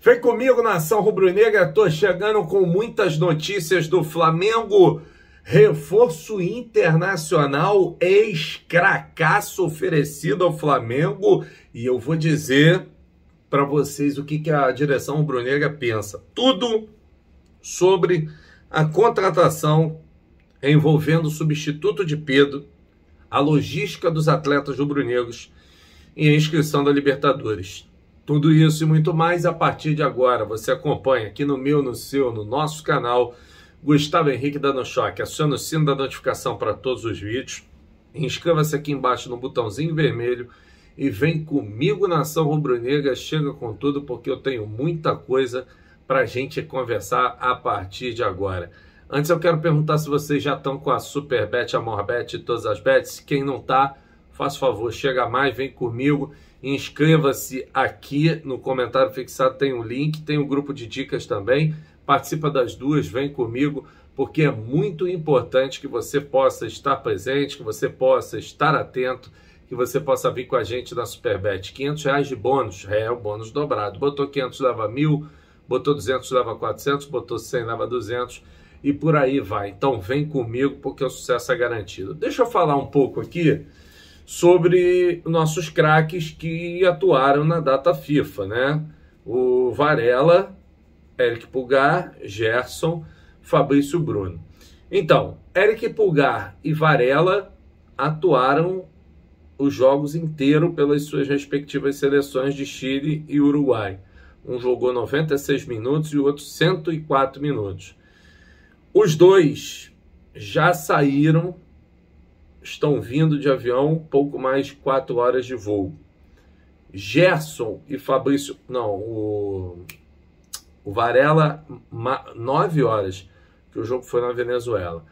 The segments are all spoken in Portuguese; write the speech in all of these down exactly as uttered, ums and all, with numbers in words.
Vem comigo, nação rubro-negra, tô chegando com muitas notícias do Flamengo. Reforço internacional, ex-cracaço oferecido ao Flamengo. E eu vou dizer para vocês o que, que a direção rubro-negra pensa. Tudo sobre a contratação envolvendo o substituto de Pedro, a logística dos atletas rubro-negros e a inscrição da Libertadores. Tudo isso e muito mais a partir de agora. Você acompanha aqui no meu, no seu, no nosso canal, Gustavo Henrique dando choque. Acione o sino da notificação para todos os vídeos. Inscreva-se aqui embaixo no botãozinho vermelho e vem comigo, nação rubro-negra. Chega com tudo porque eu tenho muita coisa para a gente conversar a partir de agora. Antes eu quero perguntar se vocês já estão com a Superbet, Amorbet e todas as bets. Quem não está, faça favor, chega mais, vem comigo. Inscreva-se aqui no comentário fixado, tem um link, tem um grupo de dicas também. Participa das duas, vem comigo, porque é muito importante que você possa estar presente, que você possa estar atento, que você possa vir com a gente na Superbet. quinhentos reais de bônus, é o bônus dobrado. Botou quinhentos, leva mil, botou duzentos, leva quatrocentos, botou cem, leva duzentos e por aí vai. Então vem comigo, porque o sucesso é garantido. Deixa eu falar um pouco aqui sobre nossos craques que atuaram na data FIFA, né? O Varela, Eric Pulgar, Gerson, Fabrício Bruno. Então, Eric Pulgar e Varela atuaram os jogos inteiros pelas suas respectivas seleções de Chile e Uruguai. Um jogou noventa e seis minutos e o outro cento e quatro minutos. Os dois já saíram, estão vindo de avião, pouco mais de quatro horas de voo. Gerson e Fabrício... Não, o, o Varela, nove horas, que o jogo foi na Venezuela.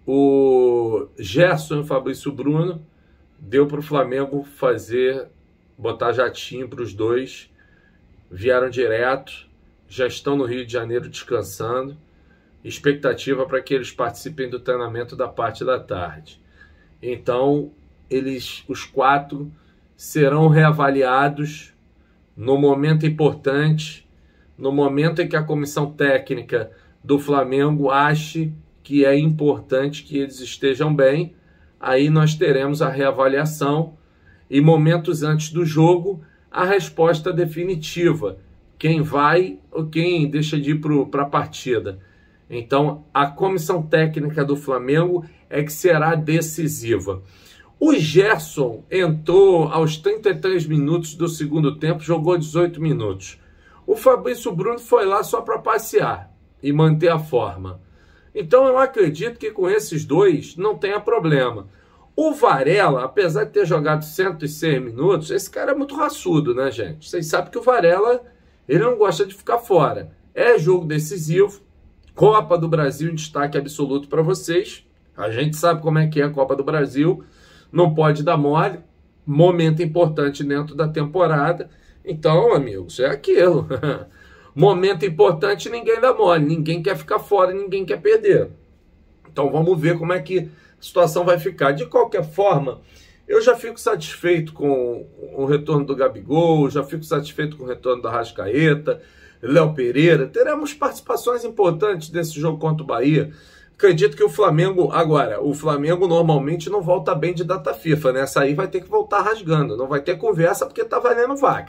O Gerson e Fabrício Bruno deu para o Flamengo fazer, botar jatinho para os dois. Vieram direto, já estão no Rio de Janeiro descansando. Expectativa para que eles participem do treinamento da parte da tarde. Então, eles, os quatro serão reavaliados no momento importante, no momento em que a comissão técnica do Flamengo ache que é importante que eles estejam bem. Aí nós teremos a reavaliação e momentos antes do jogo, a resposta definitiva. Quem vai ou quem deixa de ir para a partida. Então, a comissão técnica do Flamengo é que será decisiva. O Gerson entrou aos trinta e três minutos do segundo tempo, jogou dezoito minutos. O Fabrício Bruno foi lá só para passear e manter a forma. Então, eu acredito que com esses dois não tenha problema. O Varela, apesar de ter jogado cento e seis minutos, esse cara é muito raçudo, né, gente? Vocês sabem que o Varela, ele não gosta de ficar fora. É jogo decisivo. Copa do Brasil em destaque absoluto para vocês. A gente sabe como é que é a Copa do Brasil. Não pode dar mole. Momento importante dentro da temporada. Então, amigos, é aquilo. Momento importante, ninguém dá mole. Ninguém quer ficar fora, ninguém quer perder. Então, vamos ver como é que a situação vai ficar. De qualquer forma, eu já fico satisfeito com o retorno do Gabigol, já fico satisfeito com o retorno da Arrascaeta, Léo Pereira. Teremos participações importantes desse jogo contra o Bahia. Acredito que o Flamengo... Agora, o Flamengo normalmente não volta bem de data FIFA, né? Essa aí vai ter que voltar rasgando. Não vai ter conversa porque tá valendo vaga.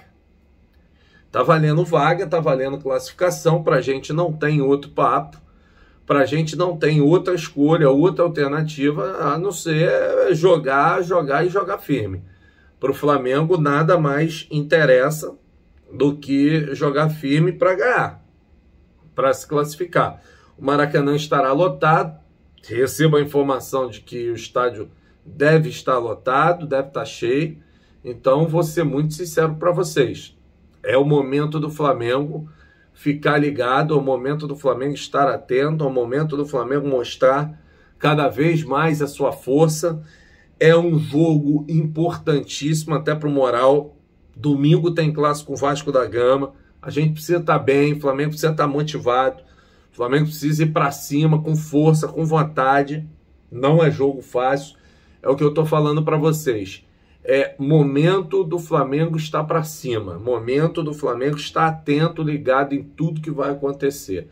Tá valendo vaga, tá valendo classificação. Pra gente não tem outro papo. Pra gente não tem outra escolha, outra alternativa, a não ser jogar, jogar e jogar firme. Pro Flamengo nada mais interessa do que jogar firme para ganhar, para se classificar. O Maracanã estará lotado. Recebo a informação de que o estádio deve estar lotado, deve estar cheio. Então, vou ser muito sincero para vocês. É o momento do Flamengo ficar ligado, é o momento do Flamengo estar atento, é o momento do Flamengo mostrar cada vez mais a sua força. É um jogo importantíssimo até para o moral. Domingo tem clássico com o Vasco da Gama. A gente precisa estar bem, o Flamengo precisa estar motivado. O Flamengo precisa ir para cima, com força, com vontade. Não é jogo fácil. É o que eu estou falando para vocês. É momento do Flamengo estar para cima, momento do Flamengo estar atento, ligado em tudo que vai acontecer.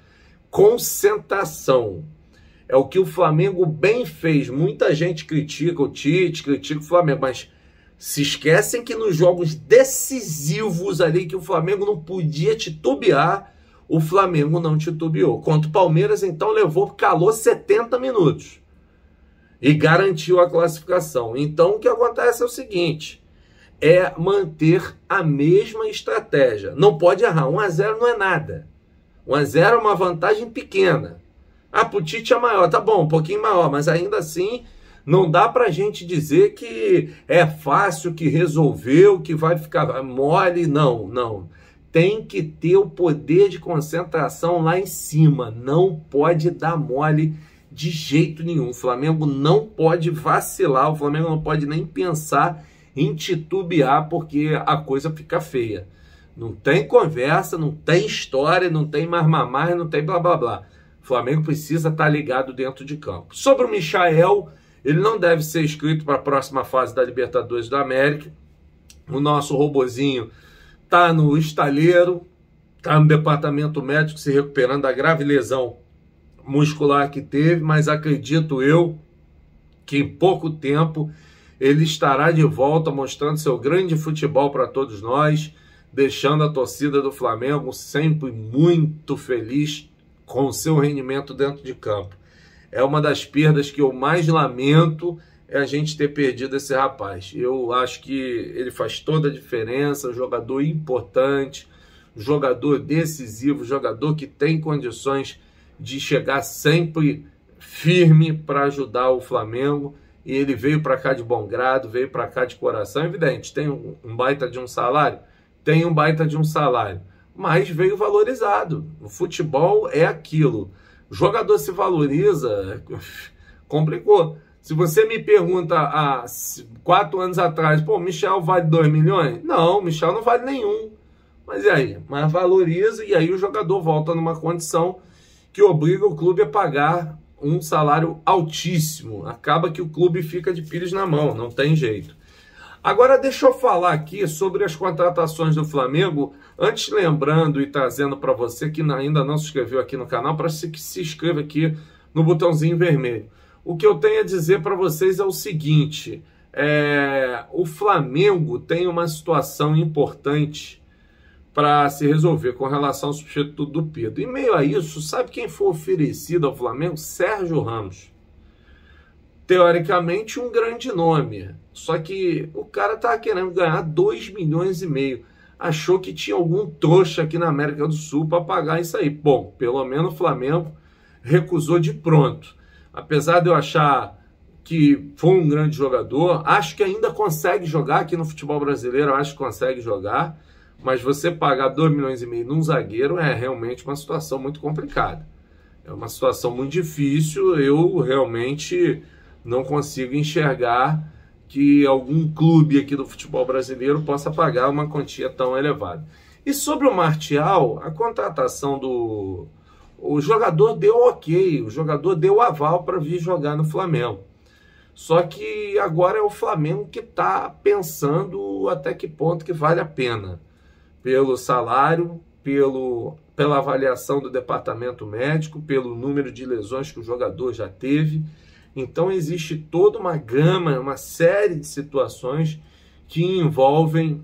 Concentração. É o que o Flamengo bem fez. Muita gente critica o Tite, critica o Flamengo, mas se esquecem que nos jogos decisivos ali que o Flamengo não podia titubear, o Flamengo não titubeou. Contra o Palmeiras, então, levou, calou setenta minutos e garantiu a classificação. Então, o que acontece é o seguinte, é manter a mesma estratégia. Não pode errar, um a zero não é nada. um a zero é uma vantagem pequena. Ah, pro Tite é maior, tá bom, um pouquinho maior, mas ainda assim não dá pra gente dizer que é fácil, que resolveu, que vai ficar mole. Não, não. Tem que ter o poder de concentração lá em cima. Não pode dar mole de jeito nenhum. O Flamengo não pode vacilar, o Flamengo não pode nem pensar em titubear, porque a coisa fica feia. Não tem conversa, não tem história, não tem marmamar, não tem blá blá blá. O Flamengo precisa estar ligado dentro de campo. Sobre o Michael, ele não deve ser inscrito para a próxima fase da Libertadores da América. O nosso robozinho está no estaleiro, está no departamento médico se recuperando da grave lesão muscular que teve, mas acredito eu que em pouco tempo ele estará de volta mostrando seu grande futebol para todos nós, deixando a torcida do Flamengo sempre muito feliz com o seu rendimento dentro de campo. É uma das perdas que eu mais lamento, é a gente ter perdido esse rapaz. Eu acho que ele faz toda a diferença, um jogador importante, um jogador decisivo, um jogador que tem condições de chegar sempre firme para ajudar o Flamengo, e ele veio para cá de bom grado, veio para cá de coração. Evidente, tem um, um baita de um salário, tem um baita de um salário, mas veio valorizado. O futebol é aquilo. O jogador se valoriza, complicou. Se você me pergunta há quatro anos atrás, pô, Michel vale dois milhões? Não, Michel não vale nenhum. Mas e aí? Mas valoriza, e aí o jogador volta numa condição que obriga o clube a pagar um salário altíssimo. Acaba que o clube fica de pires na mão, não tem jeito. Agora deixa eu falar aqui sobre as contratações do Flamengo, antes lembrando e trazendo para você que ainda não se inscreveu aqui no canal, para que se inscreva aqui no botãozinho vermelho. O que eu tenho a dizer para vocês é o seguinte, é, o Flamengo tem uma situação importante para se resolver com relação ao substituto do Pedro. Em meio a isso, sabe quem foi oferecido ao Flamengo? Sérgio Ramos. Teoricamente, um grande nome. Só que o cara estava querendo ganhar dois milhões e meio. Achou que tinha algum trouxa aqui na América do Sul para pagar isso aí. Bom, pelo menos o Flamengo recusou de pronto. Apesar de eu achar que foi um grande jogador, acho que ainda consegue jogar aqui no futebol brasileiro, acho que consegue jogar. Mas você pagar dois milhões e meio num zagueiro é realmente uma situação muito complicada. É uma situação muito difícil. Eu realmente não consigo enxergar que algum clube aqui do futebol brasileiro possa pagar uma quantia tão elevada. E sobre o Martial, a contratação do... O jogador deu ok, o jogador deu aval para vir jogar no Flamengo. Só que agora é o Flamengo que está pensando até que ponto que vale a pena. Pelo salário, pelo, pela avaliação do departamento médico, pelo número de lesões que o jogador já teve. Então existe toda uma gama, uma série de situações que envolvem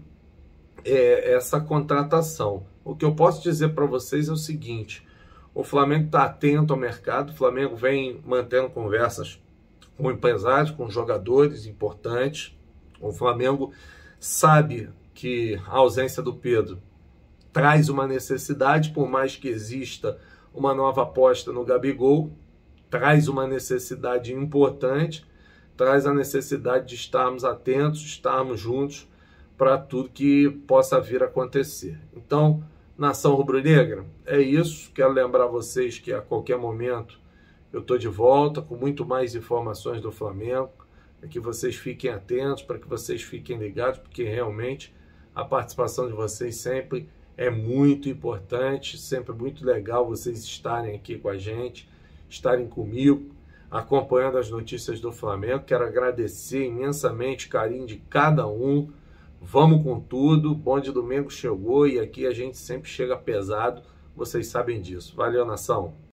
é, essa contratação. O que eu posso dizer para vocês é o seguinte, o Flamengo está atento ao mercado, o Flamengo vem mantendo conversas com empresários, com jogadores importantes. O Flamengo sabe que a ausência do Pedro traz uma necessidade, por mais que exista uma nova aposta no Gabigol, traz uma necessidade importante, traz a necessidade de estarmos atentos, estarmos juntos para tudo que possa vir a acontecer. Então, nação rubro-negra, é isso. Quero lembrar vocês que a qualquer momento eu estou de volta com muito mais informações do Flamengo, para que vocês fiquem atentos, para que vocês fiquem ligados, porque realmente a participação de vocês sempre é muito importante, sempre muito legal vocês estarem aqui com a gente, estarem comigo. acompanhando as notícias do Flamengo. Quero agradecer imensamente o carinho de cada um. Vamos com tudo. Bonde Domingo chegou e aqui a gente sempre chega pesado. Vocês sabem disso. Valeu, nação!